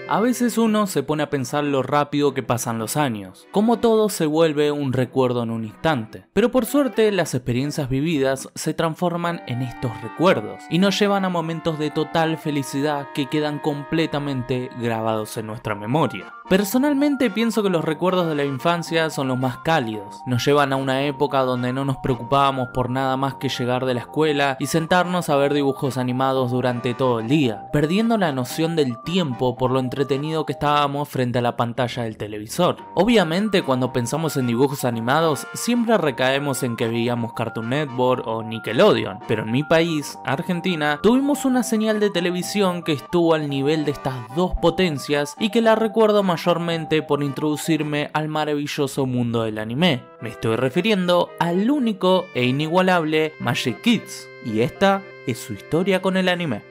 A veces uno se pone a pensar lo rápido que pasan los años, cómo todo se vuelve un recuerdo en un instante. Pero por suerte las experiencias vividas se transforman en estos recuerdos y nos llevan a momentos de total felicidad que quedan completamente grabados en nuestra memoria. Personalmente pienso que los recuerdos de la infancia son los más cálidos, nos llevan a una época donde no nos preocupábamos por nada más que llegar de la escuela y sentarnos a ver dibujos animados durante todo el día, perdiendo la noción del tiempo por lo entretenido que estábamos frente a la pantalla del televisor. Obviamente cuando pensamos en dibujos animados siempre recaemos en que veíamos Cartoon Network o Nickelodeon, pero en mi país, Argentina, tuvimos una señal de televisión que estuvo al nivel de estas dos potencias y que la recuerdo mayormente por introducirme al maravilloso mundo del anime. Me estoy refiriendo al único e inigualable Magic Kids, y esta es su historia con el anime.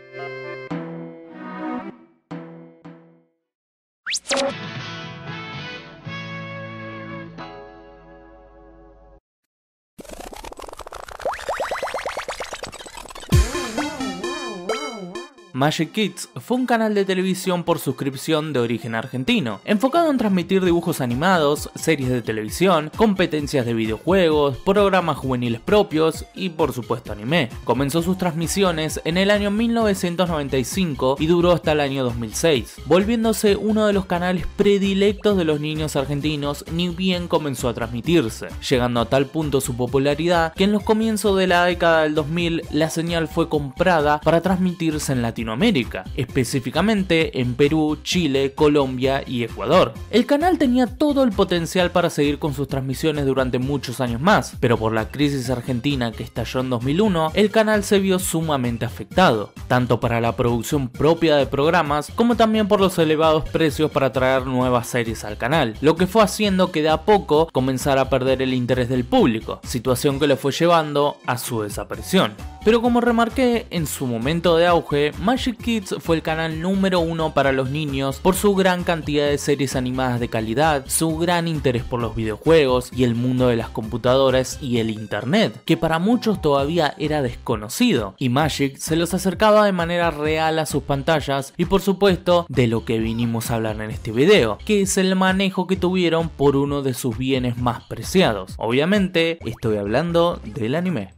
Magic Kids fue un canal de televisión por suscripción de origen argentino, enfocado en transmitir dibujos animados, series de televisión, competencias de videojuegos, programas juveniles propios y por supuesto anime. Comenzó sus transmisiones en el año 1995 y duró hasta el año 2006, volviéndose uno de los canales predilectos de los niños argentinos ni bien comenzó a transmitirse, llegando a tal punto su popularidad que en los comienzos de la década del 2000 la señal fue comprada para transmitirse en Latinoamérica, específicamente en Perú, Chile, Colombia y Ecuador. El canal tenía todo el potencial para seguir con sus transmisiones durante muchos años más, pero por la crisis argentina que estalló en 2001, el canal se vio sumamente afectado, tanto para la producción propia de programas como también por los elevados precios para traer nuevas series al canal, lo que fue haciendo que de a poco comenzara a perder el interés del público, situación que lo fue llevando a su desaparición. Pero como remarqué, en su momento de auge, Magic Kids fue el canal número 1 para los niños por su gran cantidad de series animadas de calidad, su gran interés por los videojuegos y el mundo de las computadoras y el internet, que para muchos todavía era desconocido, y Magic se los acercaba de manera real a sus pantallas y por supuesto de lo que vinimos a hablar en este video, que es el manejo que tuvieron por uno de sus bienes más preciados. Obviamente estoy hablando del anime.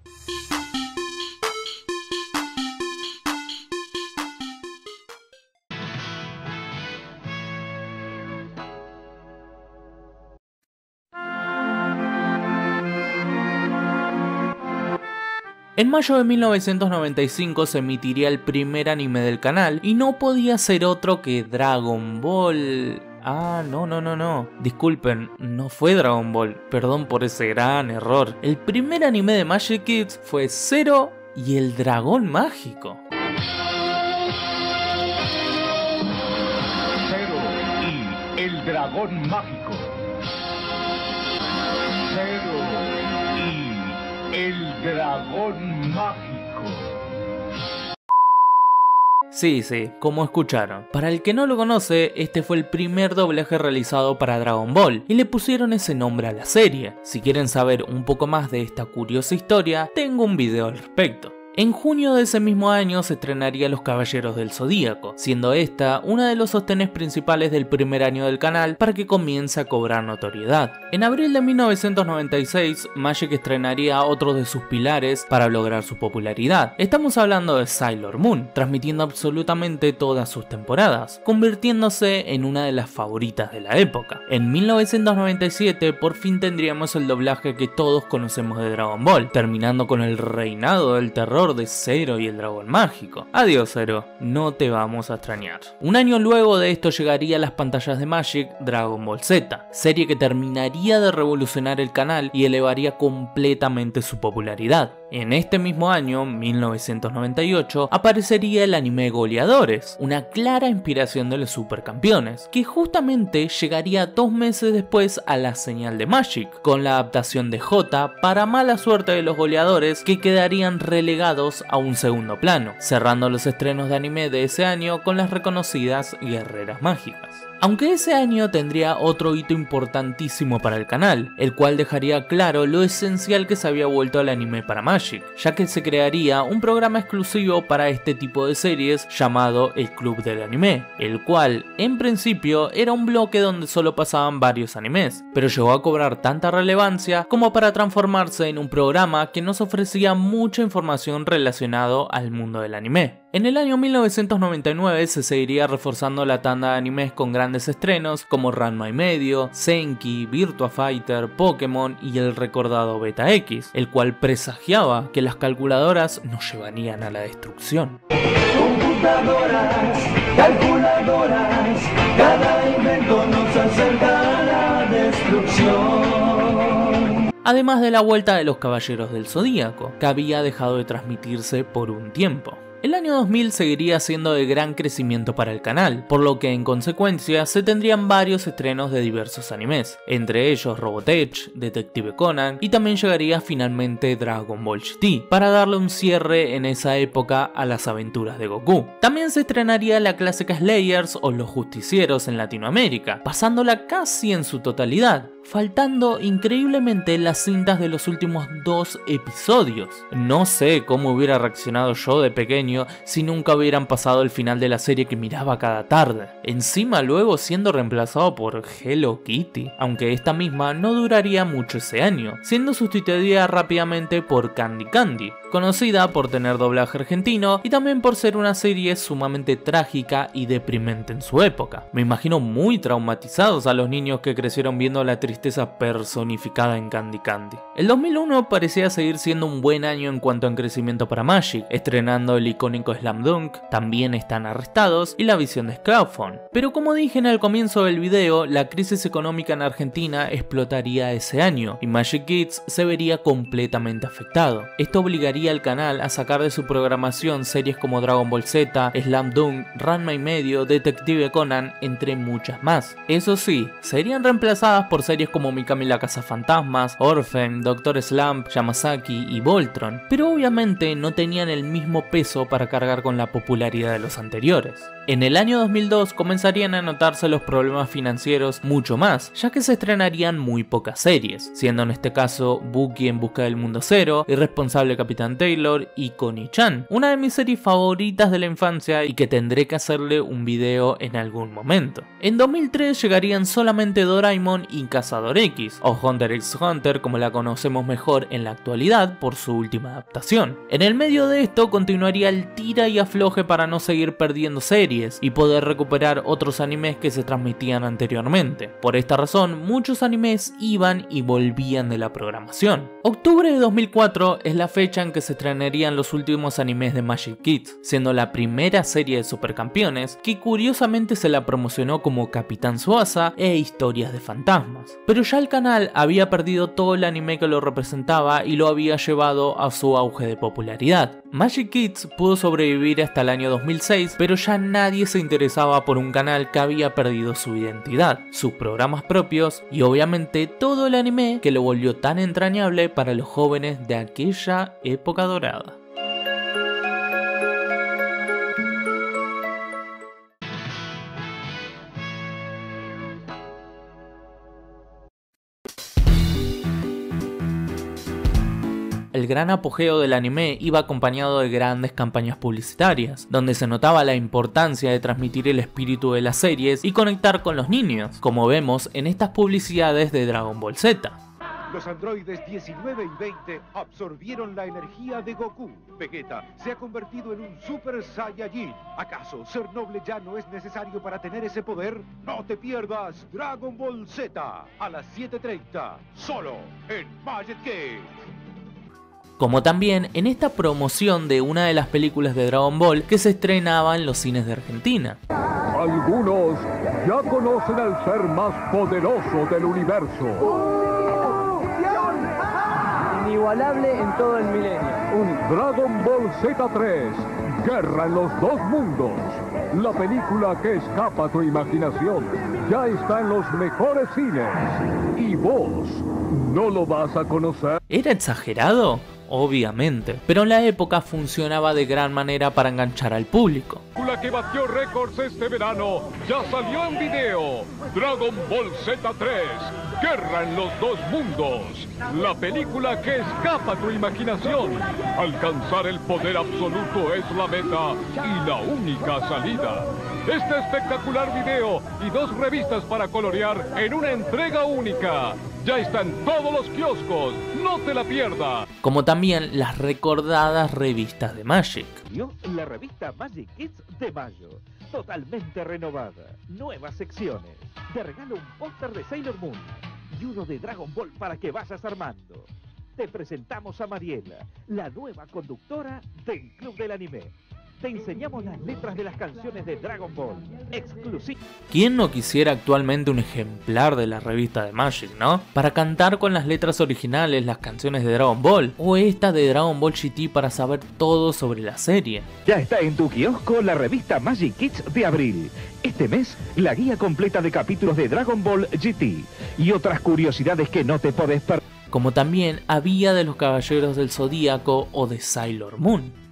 En mayo de 1995 se emitiría el primer anime del canal y no podía ser otro que Dragon Ball. No. Disculpen, no fue Dragon Ball. Perdón por ese gran error. El primer anime de Magic Kids fue Zero y el dragón mágico. Zero y el dragón mágico. Zero y el dragón mágico. Sí, como escucharon. Para el que no lo conoce, este fue el primer doblaje realizado para Dragon Ball y le pusieron ese nombre a la serie. Si quieren saber un poco más de esta curiosa historia, tengo un video al respecto. En junio de ese mismo año se estrenaría Los Caballeros del Zodíaco, siendo esta una de los sostenes principales del primer año del canal para que comience a cobrar notoriedad. En abril de 1996, Magic estrenaría otro de sus pilares para lograr su popularidad. Estamos hablando de Sailor Moon, transmitiendo absolutamente todas sus temporadas, convirtiéndose en una de las favoritas de la época. En 1997 por fin tendríamos el doblaje que todos conocemos de Dragon Ball, terminando con el reinado del terror de Zero y el dragón mágico. Adiós Zero, no te vamos a extrañar. Un año luego de esto llegaría a las pantallas de Magic Dragon Ball Z, serie que terminaría de revolucionar el canal y elevaría completamente su popularidad. En este mismo año, 1998, aparecería el anime Goleadores, una clara inspiración de los supercampeones, que justamente llegaría 2 meses después a la señal de Magic, con la adaptación de J para mala suerte de los goleadores que quedarían relegados a un segundo plano, cerrando los estrenos de anime de ese año con las reconocidas guerreras mágicas. Aunque ese año tendría otro hito importantísimo para el canal, el cual dejaría claro lo esencial que se había vuelto el anime para Magic. Magic, ya que se crearía un programa exclusivo para este tipo de series llamado el Club del Anime, el cual en principio era un bloque donde solo pasaban varios animes, pero llegó a cobrar tanta relevancia como para transformarse en un programa que nos ofrecía mucha información relacionada al mundo del anime. En el año 1999 se seguiría reforzando la tanda de animes con grandes estrenos como Ranma y medio, Senki, Virtua Fighter, Pokémon y el recordado Beta X, el cual presagiaba que las calculadoras nos llevarían a la destrucción. Computadoras, calculadoras, cada invento nos acerca a la destrucción. Además de la vuelta de los Caballeros del Zodíaco, que había dejado de transmitirse por un tiempo. El año 2000 seguiría siendo de gran crecimiento para el canal, por lo que en consecuencia se tendrían varios estrenos de diversos animes, entre ellos Robotech, Detective Conan y también llegaría finalmente Dragon Ball GT, para darle un cierre en esa época a las aventuras de Goku. También se estrenaría la clásica Slayers o Los Justicieros en Latinoamérica, pasándola casi en su totalidad, faltando increíblemente las cintas de los últimos 2 episodios. No sé cómo hubiera reaccionado yo de pequeño si nunca hubieran pasado el final de la serie que miraba cada tarde. Encima luego siendo reemplazado por Hello Kitty, aunque esta misma no duraría mucho ese año, siendo sustituida rápidamente por Candy Candy, conocida por tener doblaje argentino y también por ser una serie sumamente trágica y deprimente en su época. Me imagino muy traumatizados a los niños que crecieron viendo la tristeza personificada en Candy Candy. El 2001 parecía seguir siendo un buen año en cuanto a crecimiento para Magic, estrenando el icónico Slam Dunk, También están arrestados y la visión de Scaffold. Pero como dije en el comienzo del video, la crisis económica en Argentina explotaría ese año y Magic Kids se vería completamente afectado. Esto obligaría al canal a sacar de su programación series como Dragon Ball Z, Slam Dunk, Ranma y medio, Detective Conan, entre muchas más. Eso sí, serían reemplazadas por series como Mikami la Cazafantasmas, Orphan, Dr. Slump, Yamazaki y Voltron, pero obviamente no tenían el mismo peso para cargar con la popularidad de los anteriores. En el año 2002 comenzarían a notarse los problemas financieros mucho más, ya que se estrenarían muy pocas series, siendo en este caso Bucky en busca del mundo cero, Irresponsable Capitán Taylor y Connie-chan, una de mis series favoritas de la infancia y que tendré que hacerle un video en algún momento. En 2003 llegarían solamente Doraemon y Cazador X, o Hunter x Hunter como la conocemos mejor en la actualidad por su última adaptación. En el medio de esto continuaría el tira y afloje para no seguir perdiendo series y poder recuperar otros animes que se transmitían anteriormente. Por esta razón, muchos animes iban y volvían de la programación. Octubre de 2004 es la fecha en que se estrenarían los últimos animes de Magic Kids, siendo la primera serie de Supercampeones que curiosamente se la promocionó como Capitán Tsubasa e Historias de Fantasmas. Pero ya el canal había perdido todo el anime que lo representaba y lo había llevado a su auge de popularidad. Magic Kids pudo sobrevivir hasta el año 2006, pero ya nadie se interesaba por un canal que había perdido su identidad, sus programas propios y obviamente todo el anime que lo volvió tan entrañable para los jóvenes de aquella época dorada. El gran apogeo del anime iba acompañado de grandes campañas publicitarias, donde se notaba la importancia de transmitir el espíritu de las series y conectar con los niños, como vemos en estas publicidades de Dragon Ball Z. Los androides 19 y 20 absorbieron la energía de Goku. Vegeta se ha convertido en un Super Saiyajin. ¿Acaso ser noble ya no es necesario para tener ese poder? No te pierdas Dragon Ball Z a las 7:30, solo en Magic Kids. Como también en esta promoción de una de las películas de Dragon Ball que se estrenaba en los cines de Argentina. Algunos ya conocen al ser más poderoso del universo. Inigualable en todo el milenio. Dragon Ball Z3, Guerra en los Dos Mundos. La película que escapa a tu imaginación ya está en los mejores cines. Y vos no lo vas a conocer. ¿Era exagerado? Obviamente, pero en la época funcionaba de gran manera para enganchar al público. La que batió récords este verano ya salió en video. Dragon Ball Z3, Guerra en los dos mundos. La película que escapa tu imaginación. Alcanzar el poder absoluto es la meta y la única salida. Este espectacular video y 2 revistas para colorear en una entrega única. Ya está en todos los kioscos, no te la pierdas. Como también las recordadas revistas de Magic. La revista Magic Kids de mayo, totalmente renovada, nuevas secciones. Te regalo un póster de Sailor Moon y uno de Dragon Ball para que vayas armando. Te presentamos a Mariela, la nueva conductora del Club del Anime. Te enseñamos las letras de las canciones de Dragon Ball, exclusivo. ¿Quién no quisiera actualmente un ejemplar de la revista de Magic, no? Para cantar con las letras originales las canciones de Dragon Ball, o esta de Dragon Ball GT para saber todo sobre la serie. Ya está en tu kiosco la revista Magic Kids de abril. Este mes, la guía completa de capítulos de Dragon Ball GT y otras curiosidades que no te podés perder. Como también había de los Caballeros del Zodíaco o de Sailor Moon.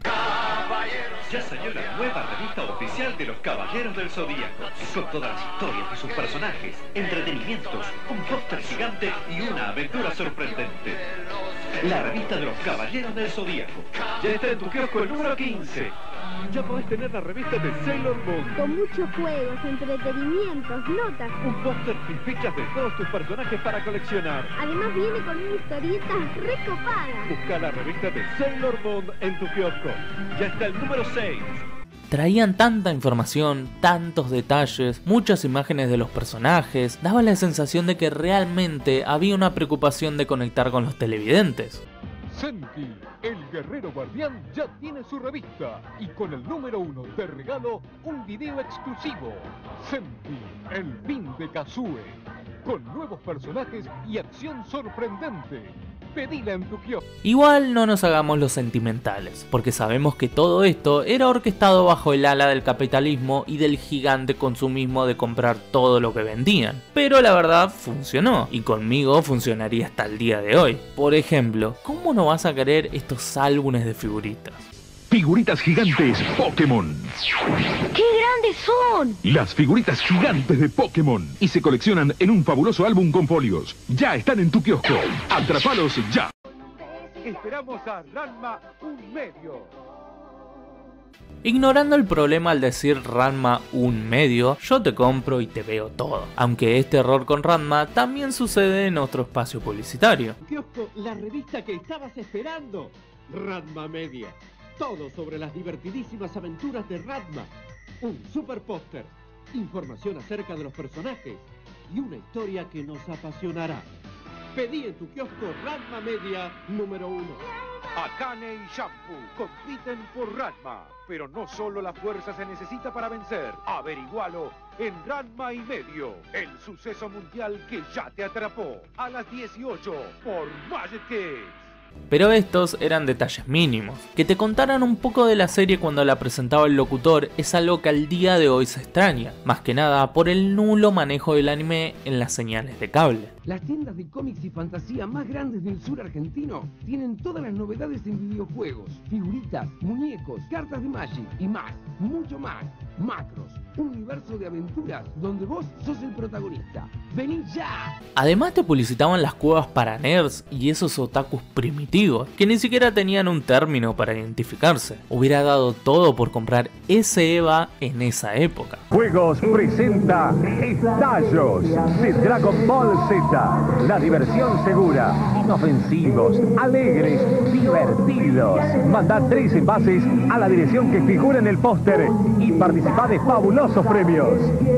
Ya salió la nueva revista oficial de los Caballeros del Zodíaco, con todas las historias de sus personajes, entretenimientos, un póster gigante y una aventura sorprendente. La revista de los Caballeros del Zodíaco. Ya está en tu kiosco el número 15. Ya podés tener la revista de Sailor Moon. Con muchos juegos, entretenimientos, notas. Un póster y fichas de todos tus personajes para coleccionar. Además viene con una historieta recopada. Busca la revista de Sailor Moon en tu kiosco. Ya está el número 6. Traían tanta información, tantos detalles, muchas imágenes de los personajes, daba la sensación de que realmente había una preocupación de conectar con los televidentes. Senki, el guerrero guardián, ya tiene su revista y con el número 1 te regalo un video exclusivo. Senki, el fin de Kazue, con nuevos personajes y acción sorprendente. Pedila en tu kiosco. Igual no nos hagamos los sentimentales, porque sabemos que todo esto era orquestado bajo el ala del capitalismo y del gigante consumismo de comprar todo lo que vendían. Pero la verdad funcionó, y conmigo funcionaría hasta el día de hoy. Por ejemplo, ¿cómo no vas a querer estos álbumes de figuritas? Figuritas gigantes Pokémon. ¡Qué grandes son! Las figuritas gigantes de Pokémon. Y se coleccionan en un fabuloso álbum con folios. Ya están en tu kiosco. Atrápalos ya. Esperamos a Ranma un medio. Ignorando el problema al decir Ranma un medio, yo te compro y te veo todo. Aunque este error con Ranma también sucede en otro espacio publicitario. Kiosco, la revista que estabas esperando. Ranma Media. Todo sobre las divertidísimas aventuras de Ranma. Un super póster, información acerca de los personajes y una historia que nos apasionará. Pedí en tu kiosco Ranma Media número 1. Akane y Shampoo compiten por Ranma, pero no solo la fuerza se necesita para vencer. Averigualo en Ranma y medio, el suceso mundial que ya te atrapó. A las 18 por Magic Kids. Pero estos eran detalles mínimos. Que te contaran un poco de la serie cuando la presentaba el locutor es algo que al día de hoy se extraña, más que nada por el nulo manejo del anime en las señales de cable. Las tiendas de cómics y fantasía más grandes del sur argentino tienen todas las novedades en videojuegos, figuritas, muñecos, cartas de Magic y más, mucho más. Macros, un universo de aventuras donde vos sos el protagonista. ¡Vení ya! Además te publicitaban las cuevas para nerds y esos otakus primitivos que ni siquiera tenían un término para identificarse. Hubiera dado todo por comprar ese EVA en esa época. Juegos presenta Estallos de Dragon Ball Z. La diversión segura, inofensivos, alegres, divertidos. Mandá 3 envases a la dirección que figura en el póster y participá de fabulosos premios.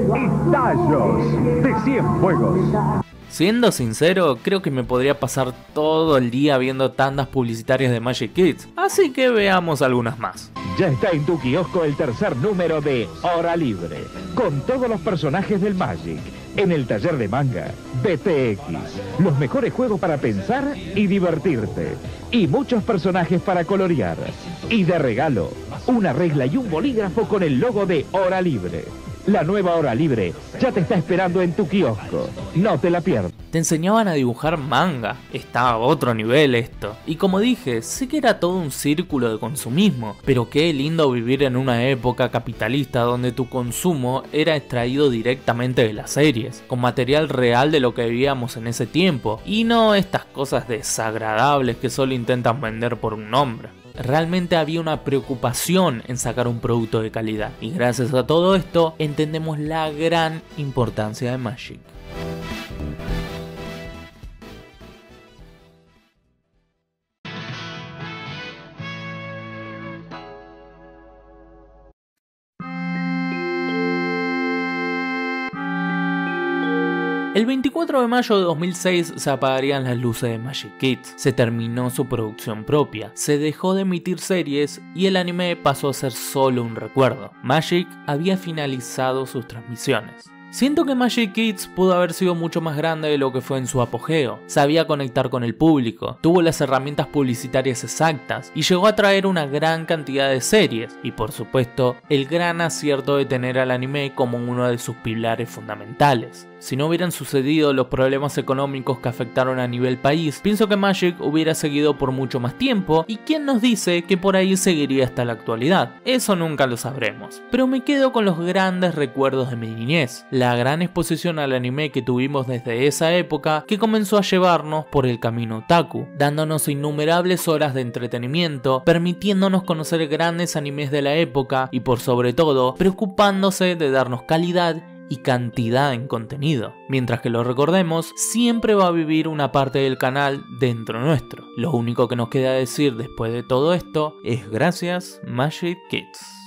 Estallos de 100 juegos. Siendo sincero, creo que me podría pasar todo el día viendo tandas publicitarias de Magic Kids, así que veamos algunas más. Ya está en tu kiosco el tercer número de Hora Libre, con todos los personajes del Magic, en el taller de manga, BTX, los mejores juegos para pensar y divertirte, y muchos personajes para colorear, y de regalo, una regla y un bolígrafo con el logo de Hora Libre. La nueva hora libre ya te está esperando en tu kiosco. No te la pierdas. Te enseñaban a dibujar manga, estaba a otro nivel esto. Y como dije, sé que era todo un círculo de consumismo, pero qué lindo vivir en una época capitalista donde tu consumo era extraído directamente de las series, con material real de lo que vivíamos en ese tiempo, y no estas cosas desagradables que solo intentan vender por un nombre. Realmente había una preocupación en sacar un producto de calidad, y gracias a todo esto entendemos la gran importancia de Magic. El 24 de mayo de 2006 se apagarían las luces de Magic Kids, se terminó su producción propia, se dejó de emitir series y el anime pasó a ser solo un recuerdo. Magic había finalizado sus transmisiones. Siento que Magic Kids pudo haber sido mucho más grande de lo que fue en su apogeo. Sabía conectar con el público, tuvo las herramientas publicitarias exactas y llegó a traer una gran cantidad de series y por supuesto el gran acierto de tener al anime como uno de sus pilares fundamentales. Si no hubieran sucedido los problemas económicos que afectaron a nivel país, pienso que Magic hubiera seguido por mucho más tiempo y quién nos dice que por ahí seguiría hasta la actualidad. Eso nunca lo sabremos. Pero me quedo con los grandes recuerdos de mi niñez, la gran exposición al anime que tuvimos desde esa época que comenzó a llevarnos por el camino otaku, dándonos innumerables horas de entretenimiento, permitiéndonos conocer grandes animes de la época y por sobre todo preocupándose de darnos calidad y cantidad en contenido. Mientras que lo recordemos, siempre va a vivir una parte del canal dentro nuestro. Lo único que nos queda decir después de todo esto es gracias Magic Kids.